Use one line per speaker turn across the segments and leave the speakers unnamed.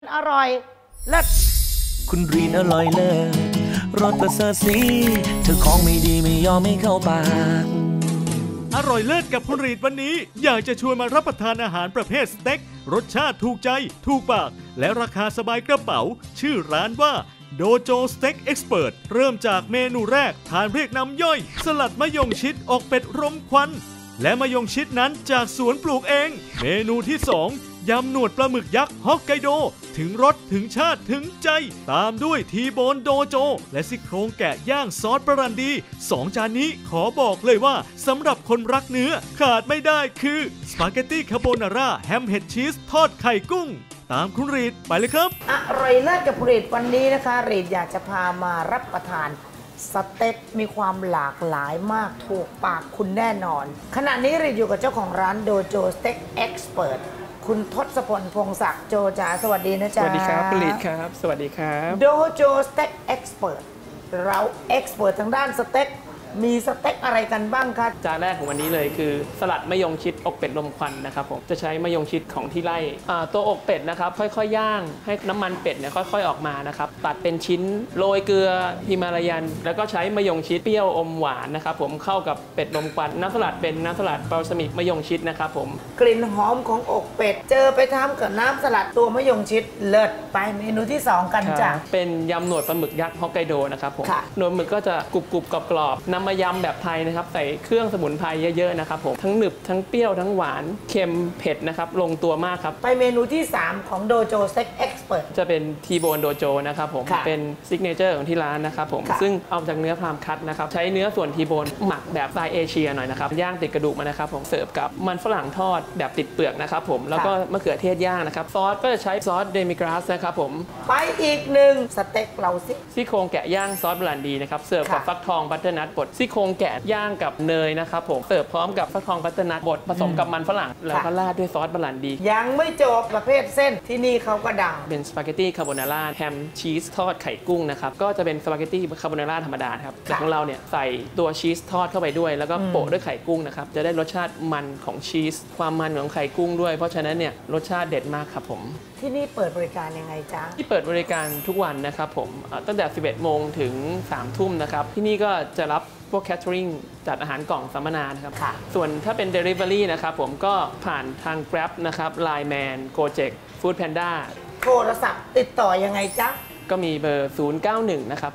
อร่อยเลิศ
คุณรีนอร่อยเลิศรสประเสริฐสีเธอของไม่ดีไม่ยอมไม่เข้าปาก
อร่อยเลิศกับคุณรีดวันนี้อยากจะชวนมารับประทานอาหารประเภทสเต็กรสชาติถูกใจถูกปากและราคาสบายกระเป๋าชื่อร้านว่าโดโจสเต็กเอ็กซ์เพิร์เริ่มจากเมนูแรกทานเรียกน้ำย่อยสลัดมะยงชิดอกเป็ดรมควันและมะยงชิดนั้นจากสวนปลูกเองเมนูที่2ยำหนวดปลาหมึกยักษ์ฮอกไกโดถึงรสถึงชาติถึงใจตามด้วยทีโบนโดโจและซี่โครงแกะย่างซอสปรันดี2จานนี้ขอบอกเลยว่าสำหรับคนรักเนื้อขาดไม่ได้คือสปาเกตตี้คาโบนาร่าแฮมเห็ดชีสทอดไข่กุ้งตามคุณรีดไปเลยครับ
อร่อยเลิศกับรีดวันนี้นะคะรีดอยากจะพามารับประทานสเต็กมีความหลากหลายมากถูกปากคุณแน่นอนขณะนี้รีดอยู่กับเจ้าของร้านโดโจสเต็กเอ็กซ์เพิร์คุณทศพลพงศักดิ์โจจ๋าสวัสดีนะจ๊ะ
สวัสดีครับผลิตครับสวัสดีครับ
โดโจสเต็กเอ็กซ์เพิร์เราเอ็กซ์เพิร์ทางด้านสเต็กมีสเต็กอะไรกันบ้างคะ
จานแรกของวันนี้เลยคือสลัดมะยงชิดอกเป็ดลมควันนะครับผมจะใช้มะยงชิดของที่ไร่ตัวอกเป็ดนะครับค่อยๆย่างให้น้ำมันเป็ดเนี่ยค่อยๆออกมานะครับตัดเป็นชิ้นโรยเกลือฮิมาลายันแล้วก็ใช้มะยงชิดเปรี้ยวอมหวานนะครับผมเข้ากับเป็ดลมควันน้ำสลัดเป็นน้ำสลัดบาลซามิกมะยงชิดนะครับผม
กลิ่นหอมของอกเป็ดเจอไปทำกับน้ำสลัดตัวมะยงชิดเลิศไปเมนูที่2กันจ้ะ
เป็นยำหนวดปลาหมึกยักษ์ฮอกไกโดนะครับผมหนวดหมึกก็จะกรุบๆกรอบๆมายำแบบไทยนะครับใส่เครื่องสมุนไพรเยอะๆนะครับผมทั้งหนึบทั้งเปรี้ยวทั้งหวานเค็มเผ็ดนะครับลงตัวมากครับ
ไปเมนูที่3ของโดโจสเต็กเอ็กซ์เพิร์
จะเป็นทีโบนโดโจนะครับผมเป็นซิกเนเจอร์ของที่ร้านนะครับผมซึ่งเอาจากเนื้อพรามคัตนะครับใช้เนื้อส่วนทีโบนหมักแบบสไตล์เอเชียหน่อยนะครับย่างติดกระดูกมานะครับผมเสิร์ฟกับมันฝรั่งทอดแบบติดเปลือกนะครับผมแล้วก็มะเขือเทศย่างนะครับซอสก็จะใช้ซอสเดมิกราสนะครับผม
ไปอีกหนึ่งสเต็กเรา
ซี่โครงแกะย่างซอสบรันดีนะครับเสิร์ฟกับฟักทองบัตเตอร์นัทบดซี่โครงแกะย่างกับเนยนะครับผมเสิร์ฟพร้อมกับฟักทองบัตเตอร์นัทบดผสมกับมันฝรั่งแล้วก็ราดด้วยซอสบรันดี
ยังไม่จบประเภทเส้นที่นี่เขาก็ดัง
เป็นสปาเกตตี้คาโบนาร่าแฮมชีสทอดไข่กุ้งนะครับก็จะเป็นสปาเกตตี้คาโบนาร่าธรรมดาครับแต่ของเราเนี่ยใส่ตัวชีสทอดเข้าไปด้วยแล้วก็โปะด้วยไข่กุ้งนะครับจะได้รสชาติมันของชีสความมันของไข่กุ้งด้วยเพราะฉะนั้นเนี่ยรสชาติเด็ดมากครับผม
ที่นี่เปิดบริการยังไงจ๊ะ
ที่เปิดบริการทุกวันนะครับผมตั้งแต่ 11 โมงถึง 3 ทุ่มนะครับที่นี่ก็จะรับพวกแคทเทอริงจัดอาหารกล่องสัมมนานะครับส่วนถ้าเป็น Delivery นะครับผมก็ผ่านทาง Grab นะครับ Line Man Gojek Food Panda
โทรศัพท์ติดต่อยังไงจ๊ะ
ก็มีเบอร์ 091 นะครับ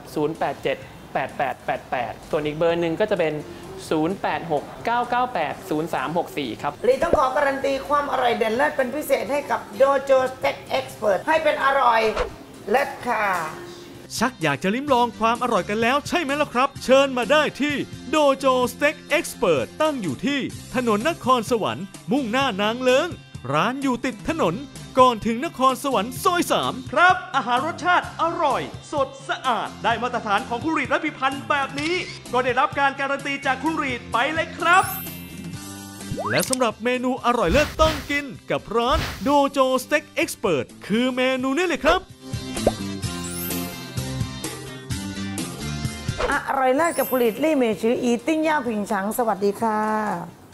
087-8888 ส่วนอีกเบอร์หนึ่งก็จะเป็น 086-998-0364 ครับ
ลีต้องขอการันตีความอร่อยเด่นเลิศเป็นพิเศษให้กับโดโจสเต็กเอ็กซ์เพิร์ให้เป็นอร่อยเลิศค่ะ
ชักอยากจะลิ้มลองความอร่อยกันแล้วใช่ไหมล่ะครับเชิญมาได้ที่โดโจสเต็กเอ็กซ์เพิร์ตั้งอยู่ที่ถนนนครสวรรค์มุ่งหน้านางเลิ้งร้านอยู่ติดถนนก่อนถึงนครสวรรค์ซอย3ครับอาหารรสชาติอร่อยสดสะอาดได้มาตรฐานของคุณรีดและพิพันธ์แบบนี้ก็ได้รับการการันตีจากคุณรีดไปเลยครับและสำหรับเมนูอร่อยเลิศต้องกินกับร้านโดโจสเต็กเอ็กซ์เพิร์คือเมนูนี้เลยครับ
อร่อยเลิศกับผลิตลี่เมชื่ออีติ้งย่าผิงฉังสวัสดีค่ะ